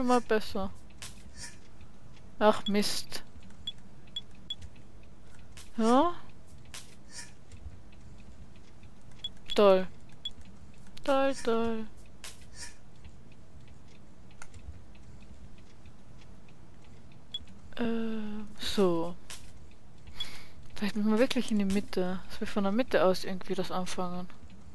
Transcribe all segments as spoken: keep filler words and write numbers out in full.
mal besser. Ach Mist. Ja? Toll. Toll, toll. Äh, so. Vielleicht müssen wir wirklich in die Mitte. Dass wir von der Mitte aus irgendwie das anfangen.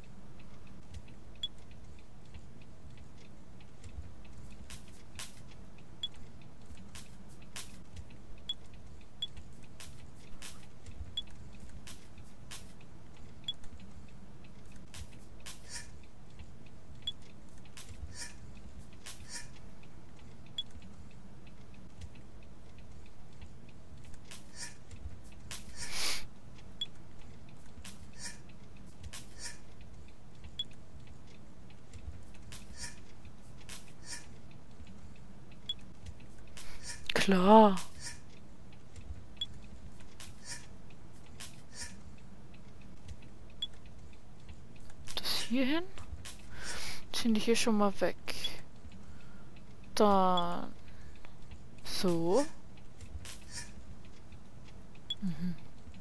Klar. Das hier hin? Ziehen die hier schon mal weg. Dann. So. Mhm.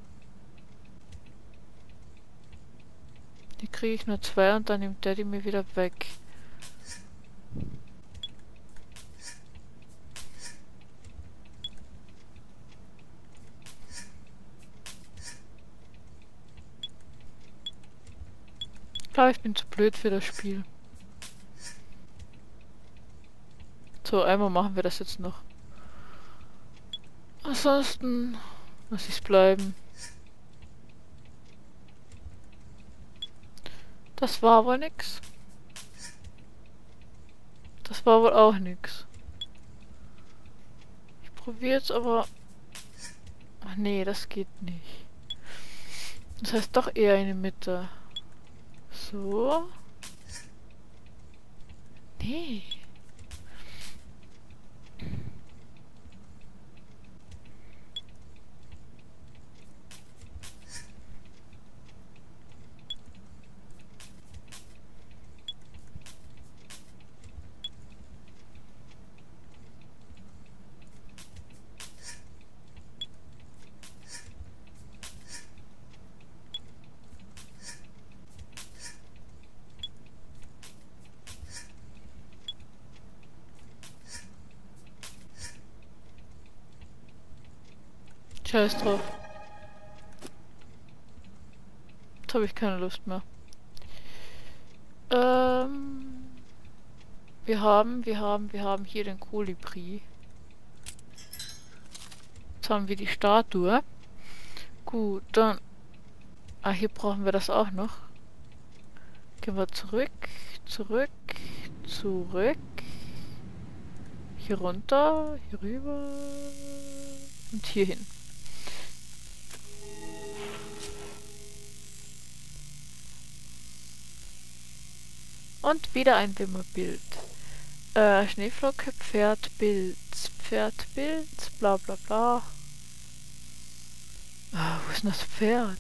Hier kriege ich nur zwei und dann nimmt der die mir wieder weg. Ich glaube, ich bin zu blöd für das Spiel. So, einmal machen wir das jetzt noch. Ansonsten muss ich es bleiben. Das war wohl nix. Das war wohl auch nix. Ich probiere jetzt aber... Ach nee, das geht nicht. Das heißt doch eher in die Mitte. So. Nee. Scheiß drauf. Jetzt habe ich keine Lust mehr. Ähm, wir haben, wir haben, wir haben hier den Kolibri. Jetzt haben wir die Statue. Gut, dann... Ah, hier brauchen wir das auch noch. Gehen wir zurück, zurück, zurück. Hier runter, hier rüber und hier hin. Und wieder ein Wimmerbild. Äh, Schneeflocke, Pferd, Bild, Pferd, Bild, bla bla bla. Ah, wo ist denn das Pferd?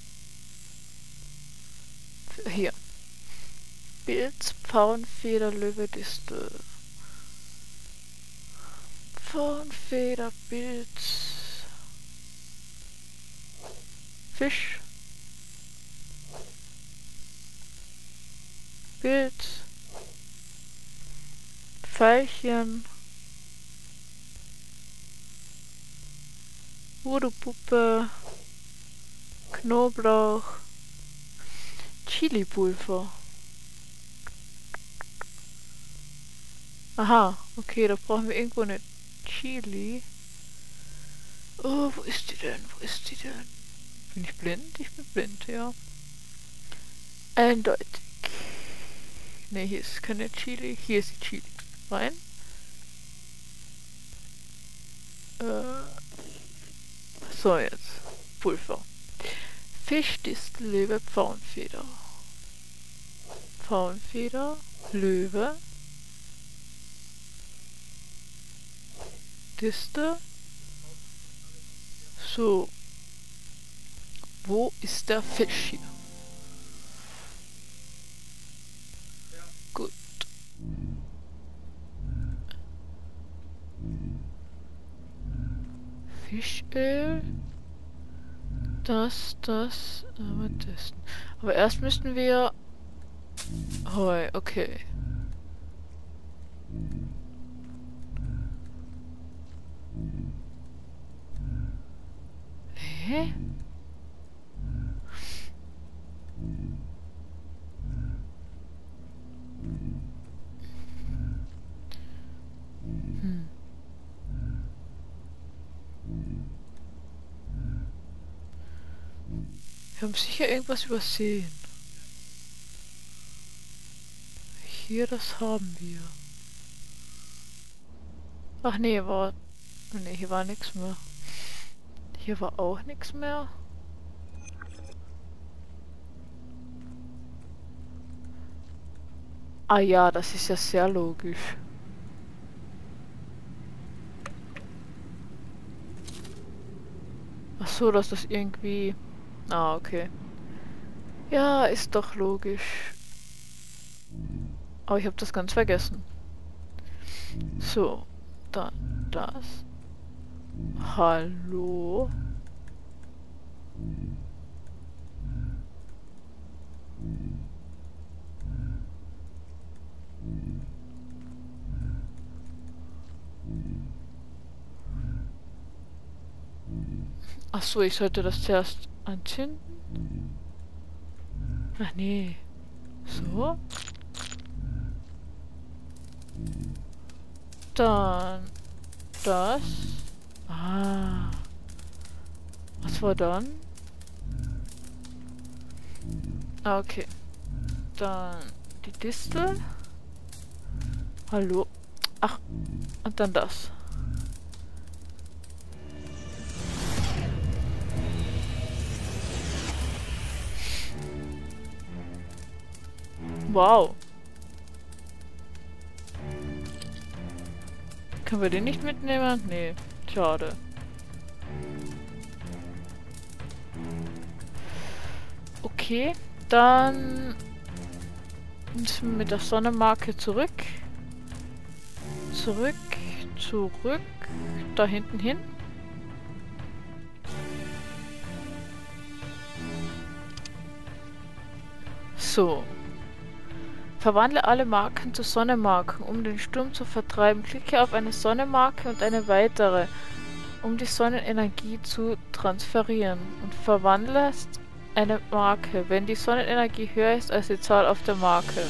Hier. Bild, Pfauenfeder, Löwe, Distel. Pfauenfeder, Bild. Fisch. Bild. Veilchen. Voodoo-Puppe. Knoblauch. Chili-Pulver. Aha, okay, da brauchen wir irgendwo eine Chili. Oh, wo ist die denn? Wo ist die denn? Bin ich blind? Ich bin blind, ja. Eindeutig. Ne, hier ist keine Chili. Hier ist die Chili. Rein. Äh. So, jetzt. Pulver. Fisch, Distel, Löwe, Pfauenfeder. Pfauenfeder, Löwe. Distel. So. Wo ist der Fisch hier? Gut. Fischöl. Das, das, Amethysten. Aber erst müssten wir... Heu, okay. Hä? Hm. Wir haben sicher irgendwas übersehen. Hier, das haben wir. Ach nee, war... Nee, hier war nichts mehr. Hier war auch nichts mehr. Ah ja, das ist ja sehr logisch. Ach so, dass das irgendwie... Ah, okay. Ja, ist doch logisch. Aber ich habe das ganz vergessen. So, dann das. Hallo? Ach so, ich sollte das zuerst anzünden? Ach nee. So. Dann das. Ah. Was war dann? Ah, okay. Dann die Distel. Hallo. Ach. Und dann das. Wow. Können wir den nicht mitnehmen? Nee. Schade. Okay. Dann müssen wir mit der Sonnenmarke zurück. Zurück. Zurück. Da hinten hin. So. Verwandle alle Marken zu Sonnenmarken, um den Sturm zu vertreiben. Klicke auf eine Sonnenmarke und eine weitere, um die Sonnenenergie zu transferieren. Und verwandelst eine Marke, wenn die Sonnenenergie höher ist als die Zahl auf der Marke.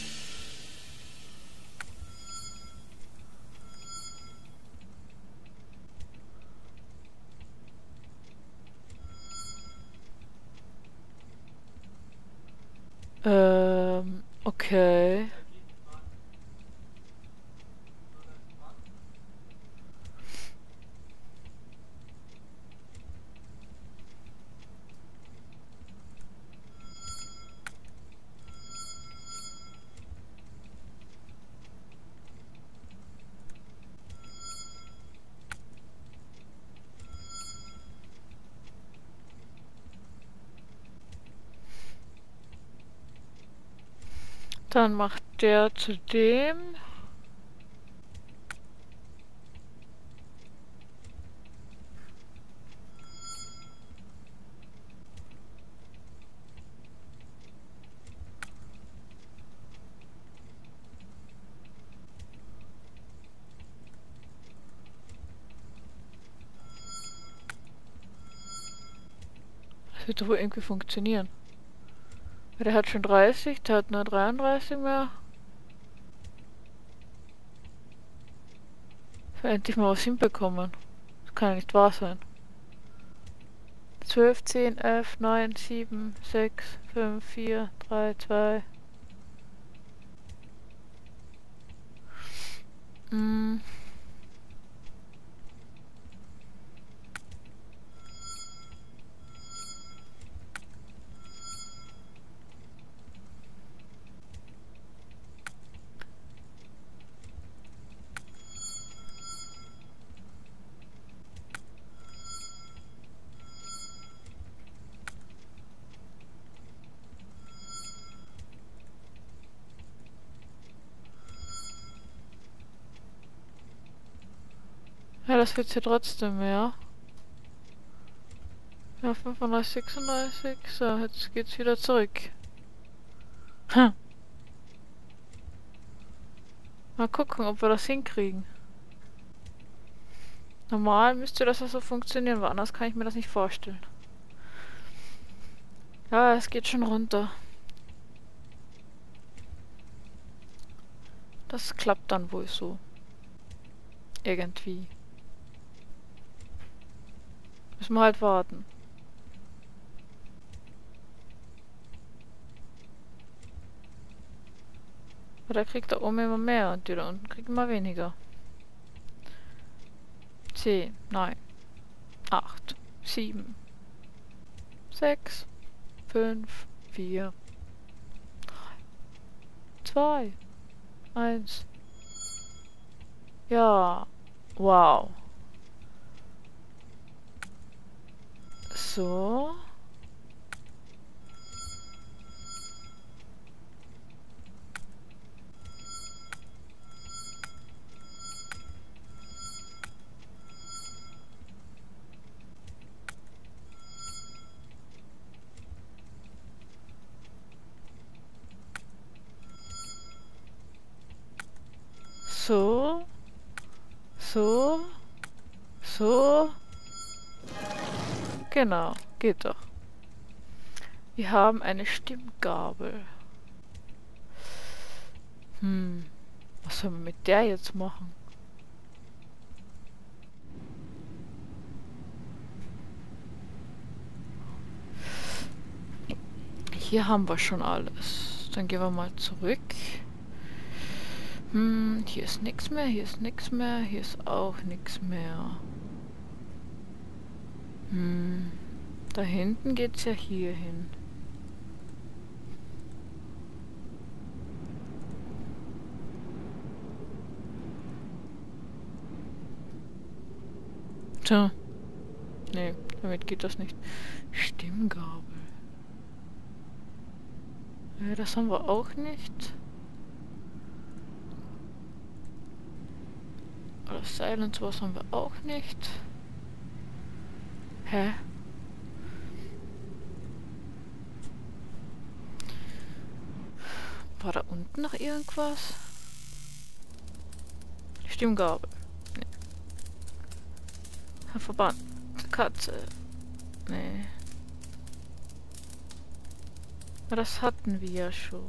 Ähm, okay. Dann macht der zu dem. Das wird doch wohl irgendwie funktionieren. Der hat schon dreißig, der hat nur dreiunddreißig mehr. Ich will endlich mal was hinbekommen. Das kann ja nicht wahr sein. zwölf, zehn, elf, neun, sieben, sechs, fünf, vier, drei, zwei. Mm. Ja, das wird ja trotzdem mehr. Ja, fünfunddreißig, sechsunddreißig. So, jetzt geht's wieder zurück. Hm. Mal gucken, ob wir das hinkriegen. Normal müsste das ja so funktionieren, weil anders kann ich mir das nicht vorstellen. Ja, es geht schon runter. Das klappt dann wohl so. Irgendwie. Müssen wir halt warten. Aber da kriegt da oben immer mehr und die da unten kriegen immer weniger. zehn, neun, acht, sieben, sechs, fünf, vier, zwei, eins. Ja, wow. So. So. So. So. Genau, geht doch. Wir haben eine Stimmgabel. Hm. Was sollen wir mit der jetzt machen? Hier haben wir schon alles. Dann gehen wir mal zurück. Hm, hier ist nichts mehr, hier ist nichts mehr, hier ist auch nichts mehr. Hm, da hinten geht's ja hier hin. Tja. Nee, damit geht das nicht. Stimmgabel. Ja, das haben wir auch nicht. Oder Seil und sowas haben wir auch nicht. Hä? War da unten noch irgendwas? Stimmgabel. Nee. Verband. Katze. Nee. Aber das hatten wir ja schon.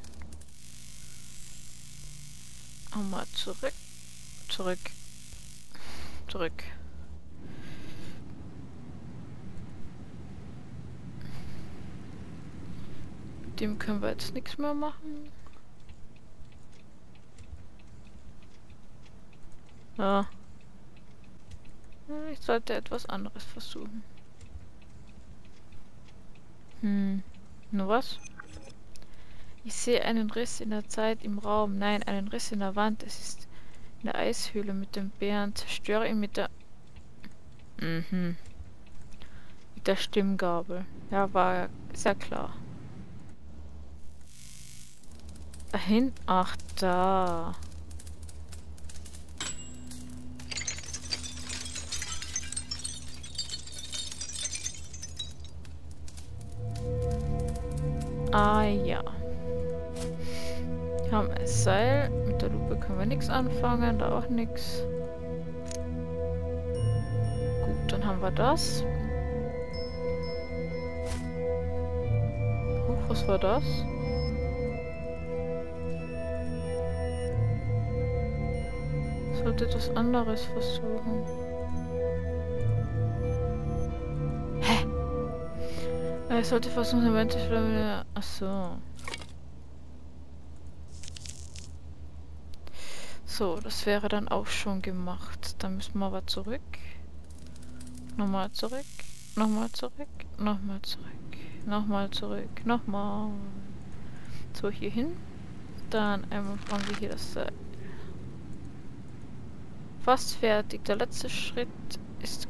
Und mal zurück. Zurück. Zurück. Mit dem können wir jetzt nichts mehr machen. Ja. Ich sollte etwas anderes versuchen. Hm. Nur was? Ich sehe einen Riss in der Zeit im Raum. Nein, einen Riss in der Wand. Es ist in der Eishöhle mit dem Bären. Zerstöre ihn mit der... Mhm. Mit der Stimmgabel. Ja, war ja sehr klar. Dahin? Ach, da. Ah, ja. Wir haben ein Seil. Mit der Lupe können wir nichts anfangen. Da auch nichts. Gut, dann haben wir das. Huch, was war das? Ich sollte etwas anderes versuchen. Hä? Ich sollte versuchen, eventuell... Ach so. So, das wäre dann auch schon gemacht. Dann müssen wir aber zurück. Nochmal zurück. Nochmal zurück. Nochmal zurück. Nochmal zurück. Nochmal. So, hier hin. Dann einmal fahren wir hier das Seil. Fast fertig. Der letzte Schritt ist...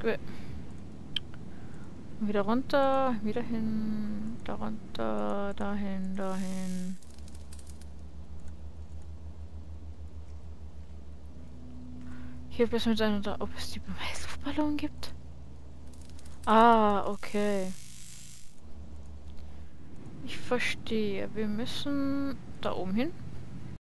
Wieder runter. Wieder hin. Da runter. Dahin. Dahin. Hier müssen wir dann, ob es die Beweisluftballon gibt. Ah, okay. Ich verstehe. Wir müssen da oben hin.